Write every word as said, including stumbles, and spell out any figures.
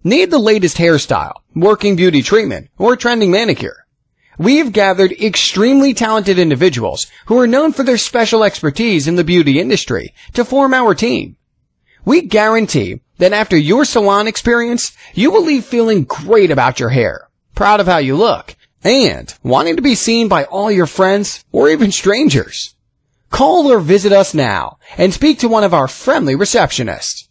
Need the latest hairstyle, working beauty treatment, or trending manicure? We've gathered extremely talented individuals who are known for their special expertise in the beauty industry to form our team. We guarantee that after your salon experience, you will leave feeling great about your hair, proud of how you look, and wanting to be seen by all your friends or even strangers. Call or visit us now and speak to one of our friendly receptionists.